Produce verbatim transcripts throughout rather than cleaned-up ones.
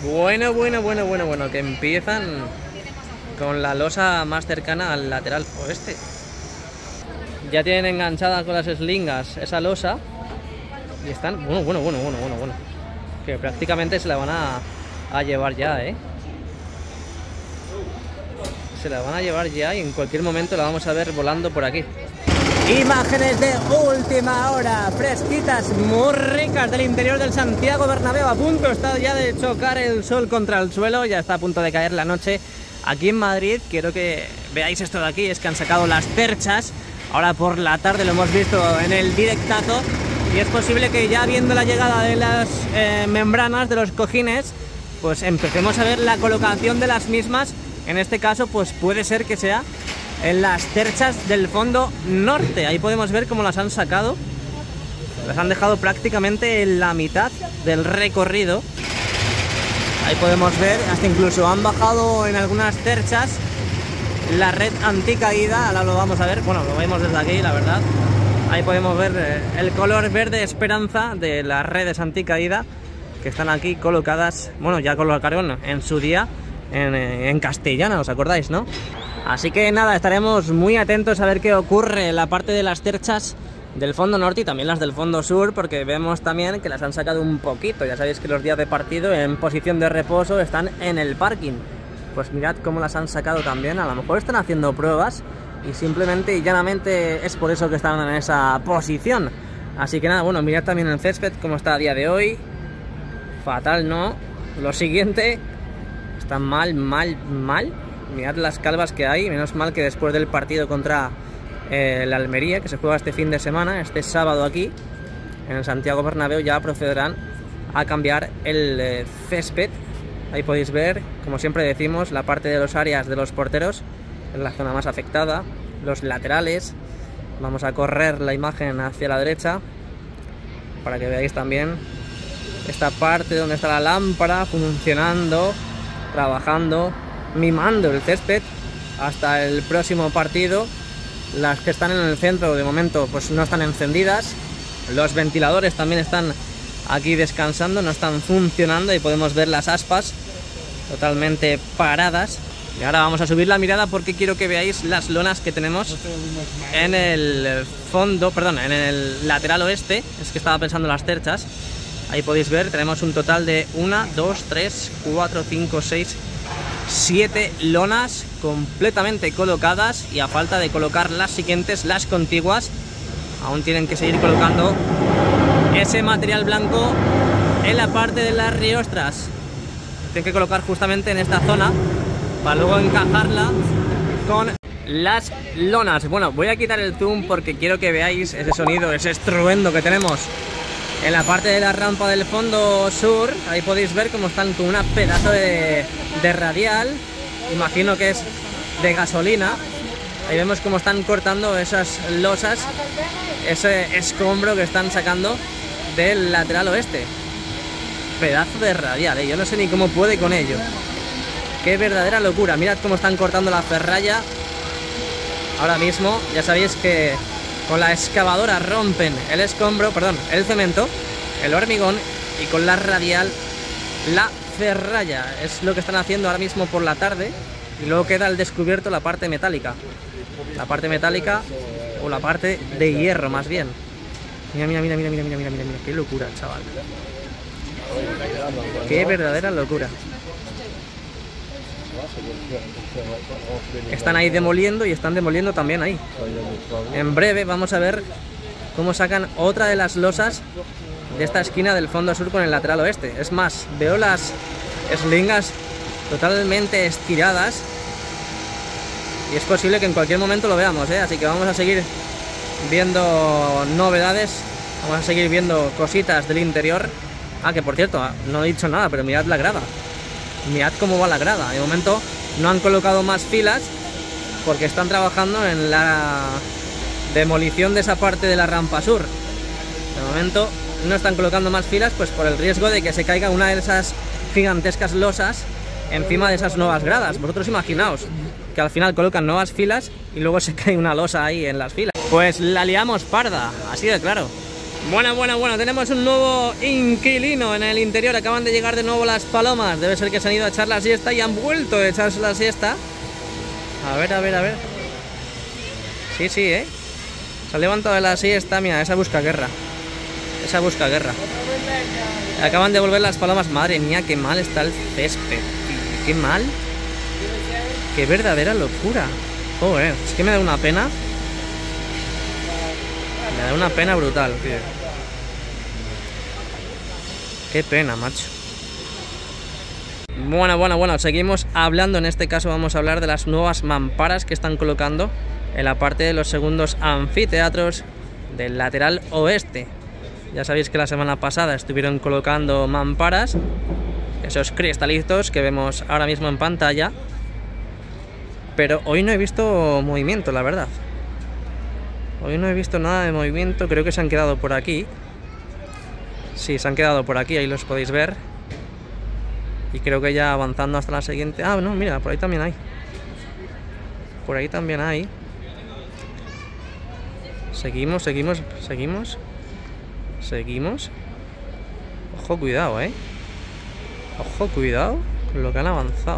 Bueno, bueno, bueno, bueno, bueno, que empiezan con la losa más cercana al lateral oeste. Ya tienen enganchada con las eslingas esa losa y están, bueno, bueno, bueno, bueno, bueno, bueno, que prácticamente se la van a, a llevar ya, ¿eh? Se la van a llevar ya y en cualquier momento la vamos a ver volando por aquí. Imágenes de última hora, fresquitas, muy ricas del interior del Santiago Bernabéu. A punto está ya de chocar el sol contra el suelo, ya está a punto de caer la noche aquí en Madrid. Quiero que veáis esto de aquí, es que han sacado las perchas. Ahora por la tarde lo hemos visto en el directazo y es posible que ya viendo la llegada de las eh, membranas de los cojines, pues empecemos a ver la colocación de las mismas. En este caso pues puede ser que sea en las terchas del fondo norte. Ahí podemos ver cómo las han sacado. Las han dejado prácticamente en la mitad del recorrido. Ahí podemos ver, hasta incluso han bajado en algunas terchas la red anticaída. Ahora lo vamos a ver, bueno, lo vemos desde aquí, la verdad. Ahí podemos ver el color verde esperanza de las redes anticaída que están aquí colocadas, bueno, ya colocaron en su día en, en Castellana, ¿os acordáis, no? Así que nada, estaremos muy atentos a ver qué ocurre en la parte de las terchas del fondo norte y también las del fondo sur, porque vemos también que las han sacado un poquito. Ya sabéis que los días de partido en posición de reposo están en el parking. Pues mirad cómo las han sacado también. A lo mejor están haciendo pruebas y simplemente y llanamente es por eso que están en esa posición. Así que nada, bueno, mirad también el césped cómo está a día de hoy. Fatal, ¿no? Lo siguiente, está mal, mal, mal. Mirad las calvas que hay, menos mal que después del partido contra eh, la Almería, que se juega este fin de semana, este sábado aquí, en el Santiago Bernabéu, ya procederán a cambiar el eh, césped. Ahí podéis ver, como siempre decimos, la parte de los áreas de los porteros, es la zona más afectada, los laterales. Vamos a correr la imagen hacia la derecha, para que veáis también esta parte donde está la lámpara funcionando, trabajando, mimando el césped hasta el próximo partido. Las que están en el centro de momento pues no están encendidas. Los ventiladores también están aquí descansando, no están funcionando y podemos ver las aspas totalmente paradas. Y ahora vamos a subir la mirada porque quiero que veáis las lonas que tenemos en el fondo, perdón, en el lateral oeste. Es que estaba pensando en las terchas. Ahí podéis ver, tenemos un total de una, dos, tres, cuatro, cinco, seis, siete lonas completamente colocadas, y a falta de colocar las siguientes, las contiguas, aún tienen que seguir colocando ese material blanco en la parte de las riostras. Tienen que colocar justamente en esta zona para luego encajarla con las lonas. Bueno, voy a quitar el zoom porque quiero que veáis ese sonido, ese estruendo que tenemos en la parte de la rampa del fondo sur. Ahí podéis ver cómo están con una pedazo de, de radial, imagino que es de gasolina. Ahí vemos cómo están cortando esas losas, ese escombro que están sacando del lateral oeste. Pedazo de radial, ¿eh? Yo no sé ni cómo puede con ello. Qué verdadera locura. Mirad cómo están cortando la ferralla ahora mismo. Ya sabéis que con la excavadora rompen el escombro, perdón, el cemento, el hormigón, y con la radial la ferralla. Es lo que están haciendo ahora mismo por la tarde, y luego queda al descubierto la parte metálica. La parte metálica o la parte de hierro más bien. Mira, mira, mira, mira, mira, mira, mira, mira, mira. Qué locura, chaval. Qué verdadera locura. Están ahí demoliendo y están demoliendo también ahí. En breve vamos a ver cómo sacan otra de las losas de esta esquina del fondo sur con el lateral oeste. Es más, veo las eslingas totalmente estiradas y es posible que en cualquier momento lo veamos, ¿eh? Así que vamos a seguir viendo novedades, vamos a seguir viendo cositas del interior. Ah, que por cierto, no he dicho nada, pero mirad la grada. Mirad cómo va la grada. De momento no han colocado más filas porque están trabajando en la demolición de esa parte de la rampa sur. De momento no están colocando más filas, pues por el riesgo de que se caiga una de esas gigantescas losas encima de esas nuevas gradas. Vosotros imaginaos que al final colocan nuevas filas y luego se cae una losa ahí en las filas. Pues la liamos parda, así de claro. Bueno, bueno, bueno, tenemos un nuevo inquilino en el interior. Acaban de llegar de nuevo las palomas. Debe ser que se han ido a echar la siesta y han vuelto a echarse la siesta. A ver, a ver, a ver. Sí, sí, ¿eh? Se ha levantado de la siesta. Mira, esa busca guerra. Esa busca guerra. Acaban de volver las palomas. Madre mía, qué mal está el césped. Qué mal. Qué verdadera locura. Joder, es que me da una pena. Me da una pena brutal, tío. Qué pena, macho. Bueno, bueno, bueno, seguimos hablando. En este caso vamos a hablar de las nuevas mamparas que están colocando en la parte de los segundos anfiteatros del lateral oeste. Ya sabéis que la semana pasada estuvieron colocando mamparas, esos cristalitos que vemos ahora mismo en pantalla. Pero hoy no he visto movimiento, la verdad. Hoy no he visto nada de movimiento. Creo que se han quedado por aquí. Sí, se han quedado por aquí, ahí los podéis ver. Y creo que ya avanzando hasta la siguiente... Ah, no, mira, por ahí también hay. Por ahí también hay. Seguimos, seguimos, seguimos. Seguimos. Ojo, cuidado, eh. Ojo, cuidado con lo que han avanzado.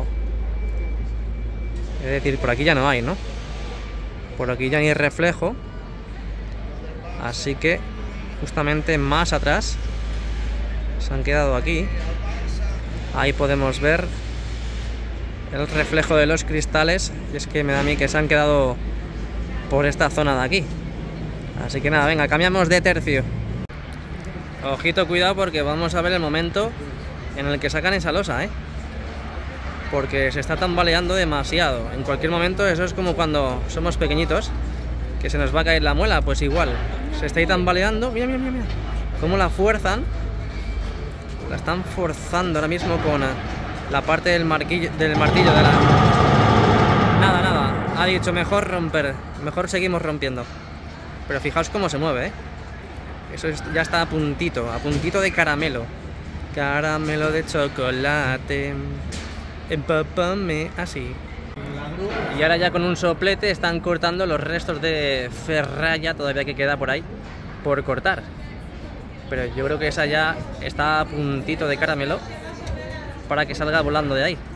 Es decir, por aquí ya no hay, ¿no? Por aquí ya ni hay reflejo. Así que justamente más atrás se han quedado aquí. Ahí podemos ver el reflejo de los cristales. Y es que me da a mí que se han quedado por esta zona de aquí. Así que nada, venga, cambiamos de tercio. Ojito, cuidado, porque vamos a ver el momento en el que sacan esa losa, ¿eh? Porque se está tambaleando demasiado. En cualquier momento, eso es como cuando somos pequeñitos, que se nos va a caer la muela. Pues igual, se está ahí tambaleando. Mira, mira, mira, mira cómo la fuerzan. La están forzando ahora mismo con la parte del martillo, del martillo de la... Nada, nada, ha dicho mejor romper. Mejor seguimos rompiendo. Pero fijaos cómo se mueve, ¿eh? Eso es, ya está a puntito, a puntito de caramelo. Caramelo de chocolate. Empápame, así. Y ahora ya con un soplete están cortando los restos de ferralla todavía que queda por ahí por cortar. Pero yo creo que esa ya está a puntito de caramelo para que salga volando de ahí.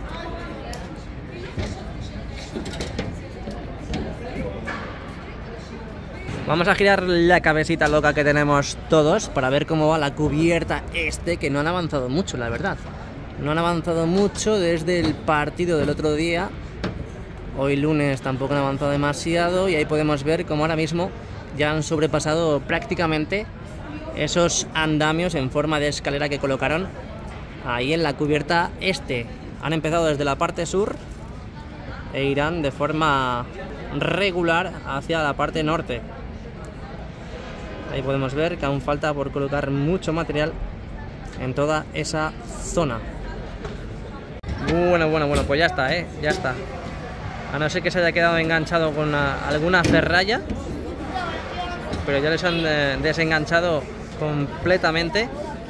Vamos a girar la cabecita loca que tenemos todos para ver cómo va la cubierta este, que no han avanzado mucho, la verdad. No han avanzado mucho desde el partido del otro día. Hoy lunes tampoco han avanzado demasiado y ahí podemos ver cómo ahora mismo ya han sobrepasado prácticamente esos andamios en forma de escalera que colocaron ahí en la cubierta este. Han empezado desde la parte sur e irán de forma regular hacia la parte norte. Ahí podemos ver que aún falta por colocar mucho material en toda esa zona. Bueno, bueno, bueno, pues ya está, ¿eh? Ya está. A no ser que se haya quedado enganchado con una, alguna ferralla, pero ya les han eh, desenganchado completamente.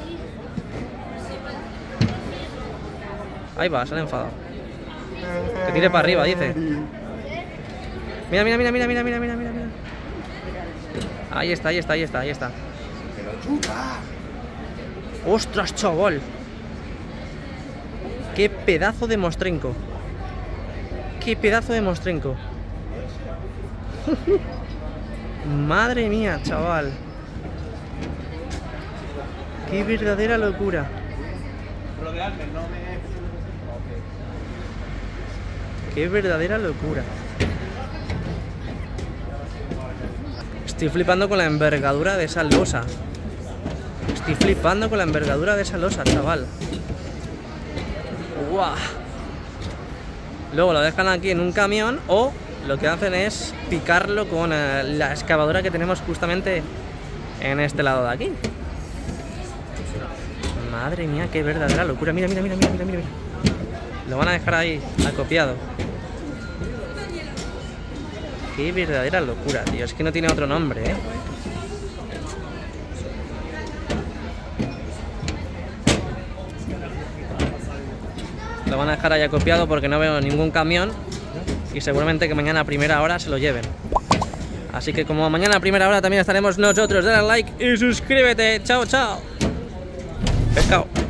Ahí va, se han enfadado. Que tire para arriba, dice. Mira, mira, mira, mira, mira, mira, mira, mira. Ahí está, ahí está, ahí está, ahí está. ¡Ostras, chaval! ¡Qué pedazo de mostrenco! ¡Qué pedazo de mostrenco! ¡Madre mía, chaval! ¡Qué verdadera locura! ¡Qué verdadera locura! Estoy flipando con la envergadura de esa losa. Estoy flipando con la envergadura de esa losa, chaval. ¡Guau! Luego lo dejan aquí en un camión o lo que hacen es picarlo con eh, la excavadora que tenemos justamente en este lado de aquí. Madre mía, qué verdadera locura. Mira, mira, mira, mira, mira, mira. Lo van a dejar ahí acopiado. Qué verdadera locura, tío. Es que no tiene otro nombre, ¿eh? Lo van a dejar ahí acopiado porque no veo ningún camión y seguramente que mañana a primera hora se lo lleven. Así que como mañana a primera hora también estaremos nosotros. Dale al like y suscríbete. Chao, chao. Pescado.